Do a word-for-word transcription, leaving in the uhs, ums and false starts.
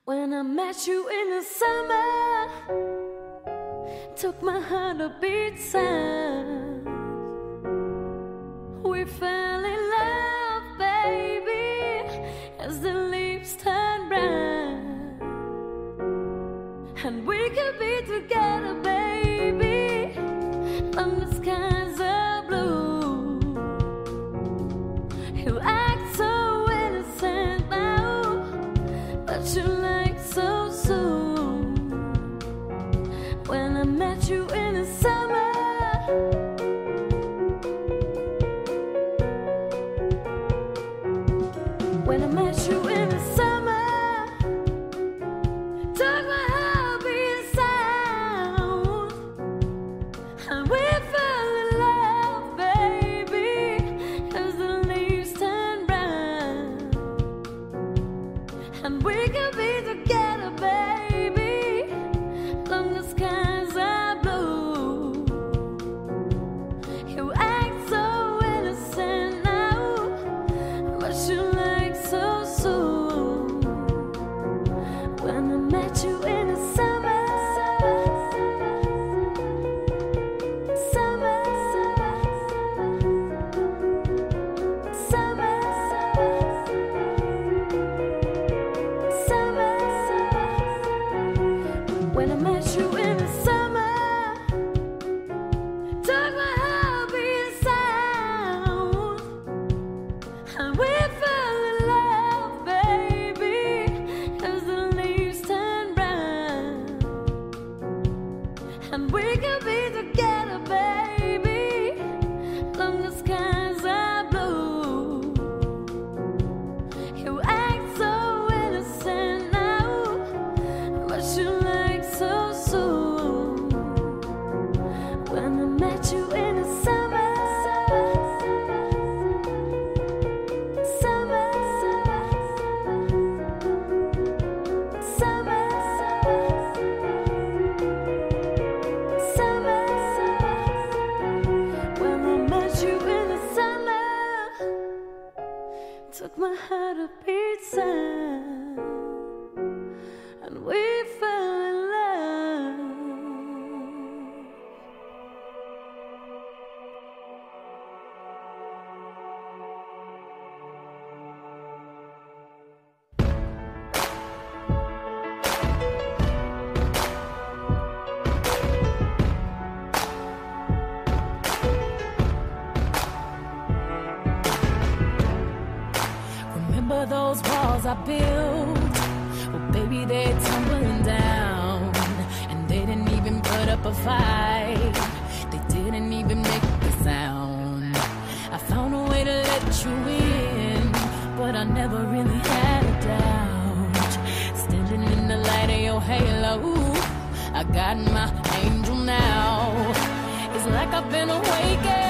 When I met you in the summer, took my heart a beat sad. We fell in love, baby, as the leaves turn brown. And we could be together, baby, long the skies are blue. You act so innocent now, but you like so soon. When I met you in the summer, when I met you in the summer, took my heartbeat sound, and we fell in love, baby, as the leaves turn brown. And we could be together, baby, long the skies are blue. You act so innocent now, but you like so soon. When I met you in the summer, summer, summer, summer. When I met you in the summer, took my heartbeat sound, and we fell in love, baby, as the leaves turn brown. And we could be together, baby, long the skies are blue. You act so innocent now, but you like so soon. When I met you in the summer, summer, summer, summer. When I met you in the summer, took my heart a beat sound, and we fell in love. Remember those walls I built? Well, baby, they're tumbling down. And they didn't even put up a fight. They didn't even make a sound. I found a way to let you in, but I never really had a doubt. Standing in the light of your halo, I got my angel now. It's like I've been awakened.